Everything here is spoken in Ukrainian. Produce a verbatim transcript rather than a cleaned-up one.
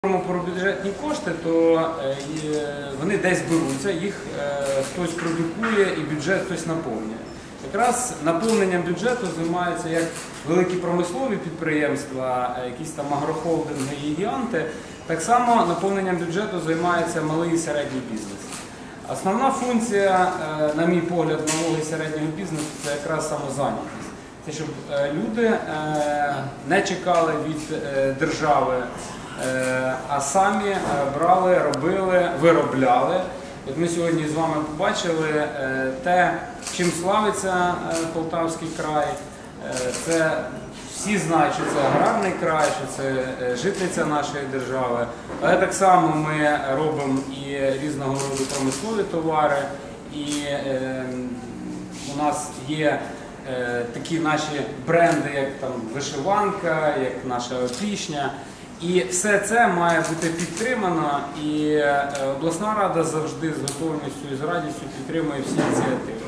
Про бюджетні кошти, то вони десь беруться, їх хтось продукує і бюджет хтось наповнює. Якраз наповненням бюджету займаються як великі промислові підприємства, якісь там агрохолдинги і гіганти, так само наповненням бюджету займається малий і середній бізнес. Основна функція, на мій погляд, малого і середнього бізнесу – це якраз самозайнятість. Це щоб люди не чекали від держави, а самі брали, робили, виробляли. От ми сьогодні з вами побачили те, чим славиться Полтавський край. Це всі знають, що це аграрний край, що це житниця нашої держави. Але так само ми робимо і різного роду промислові товари. І у нас є такі наші бренди, як там вишиванка, як наша опішня. І все це має бути підтримано, і обласна рада завжди з готовністю і з радістю підтримує всі ініціативи.